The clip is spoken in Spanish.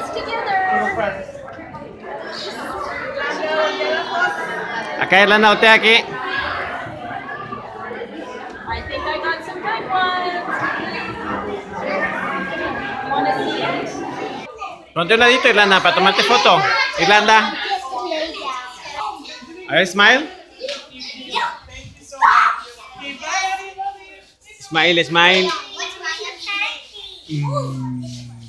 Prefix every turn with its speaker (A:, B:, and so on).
A: Acá Irlanda, voltea aquí.
B: I think I got some good ones. Wanna see it?
A: Ponte un ladito, Irlanda, para tomarte foto. Irlanda. A ver, smile. Smile, smile.